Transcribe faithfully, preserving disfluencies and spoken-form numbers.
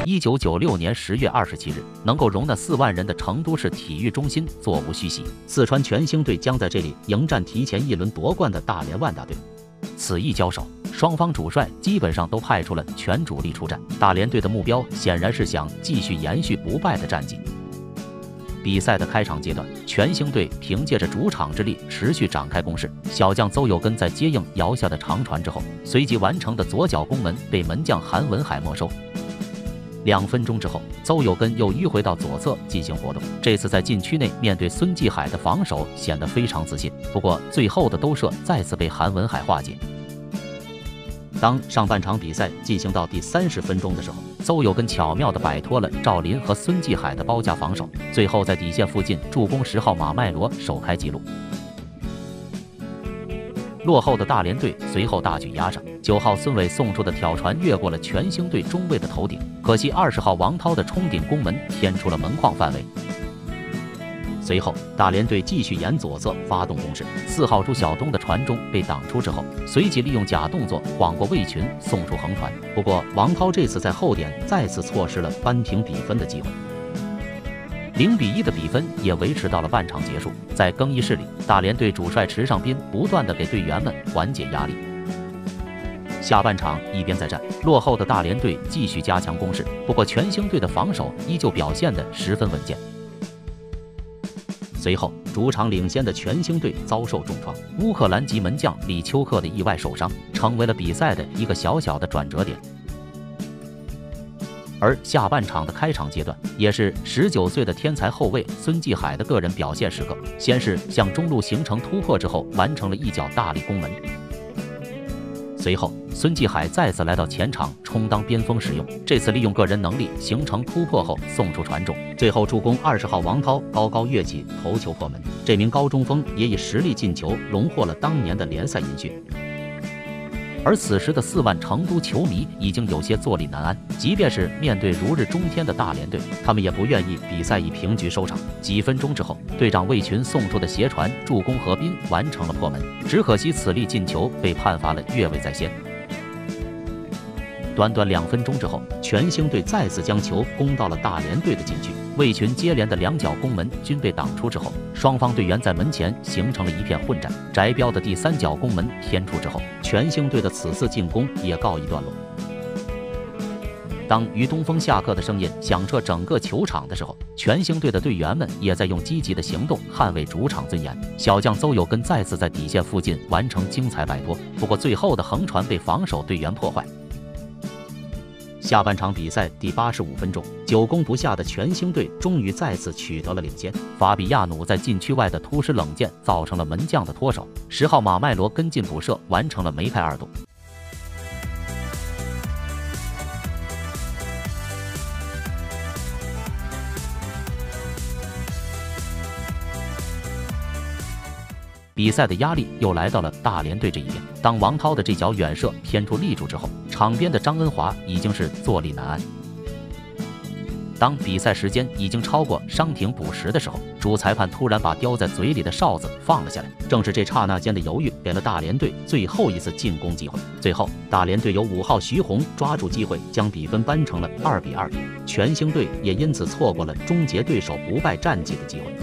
一九九六年十月二十七日，能够容纳四万人的成都市体育中心座无虚席，四川全兴队将在这里迎战提前一轮夺冠的大连万达队。此役交手，双方主帅基本上都派出了全主力出战。大连队的目标显然是想继续延续不败的战绩。比赛的开场阶段，全兴队凭借着主场之力持续展开攻势。小将邹佑根在接应姚夏的长传之后，随即完成的左脚攻门被门将韩文海没收。两分钟之后，邹佑根又迂回到左侧进行活动，这次在禁区内面对孙继海的防守显得非常自信。不过最后的兜射再次被韩文海化解。当上半场比赛进行到第三十分钟的时候，邹佑根巧妙地摆脱了赵林和孙继海的包夹防守，最后在底线附近助攻十号马麦罗首开纪录。落后的大连队随后大举压上，九号孙伟送出的挑传越过了全兴队中卫的头顶，可惜二十号王涛的冲顶攻门偏出了门框范围。随后大连队继续沿左侧发动攻势，四号朱晓东的传中被挡出之后，随即利用假动作晃过魏群送出横传，不过王涛这次在后点再次错失了扳平比分的机会。零比一的比分也维持到了半场结束。在更衣室里，大连队主帅池尚斌不断地给队员们缓解压力。下半场一边再战，落后的大连队继续加强攻势，不过全兴队的防守依旧表现得十分稳健。随后，主场领先的全兴队遭受重创，乌克兰籍门将李秋克的意外受伤，成为了比赛的一个小小的转折点。而下半场的开场阶段，也是十九岁的天才后卫孙继海的个人表现时刻。先是向中路形成突破之后，完成了一脚大力攻门。随后，孙继海再次来到前场充当边锋使用，这次利用个人能力形成突破后送出传中，最后助攻二十号王涛高高跃起头球破门。这名高中锋也以实力进球荣获了当年的联赛银靴。而此时的四万成都球迷已经有些坐立难安，即便是面对如日中天的大连队，他们也不愿意比赛以平局收场。几分钟之后，队长魏群送出的斜传助攻何斌完成了破门，只可惜此粒进球被判罚了越位在先。短短两分钟之后，全兴队再次将球攻到了大连队的禁区，魏群接连的两脚攻门均被挡出之后，双方队员在门前形成了一片混战。翟彪的第三脚攻门偏出之后，全兴队的此次进攻也告一段落。当于东风下课的声音响彻整个球场的时候，全兴队的队员们也在用积极的行动捍卫主场尊严。小将邹佑根再次在底线附近完成精彩摆脱，不过最后的横传被防守队员破坏。下半场比赛第八十五分钟，久攻不下的全兴队终于再次取得了领先。法比亚努在禁区外的突施冷箭造成了门将的脱手，十号马麦罗跟进补射，完成了梅开二度。比赛的压力又来到了大连队这一边。当王涛的这脚远射偏出立柱之后，场边的张恩华已经是坐立难安。当比赛时间已经超过伤停补时的时候，主裁判突然把叼在嘴里的哨子放了下来。正是这刹那间的犹豫，给了大连队最后一次进攻机会。最后，大连队由五号徐宏抓住机会，将比分扳成了二比二。全兴队也因此错过了终结对手不败战绩的机会。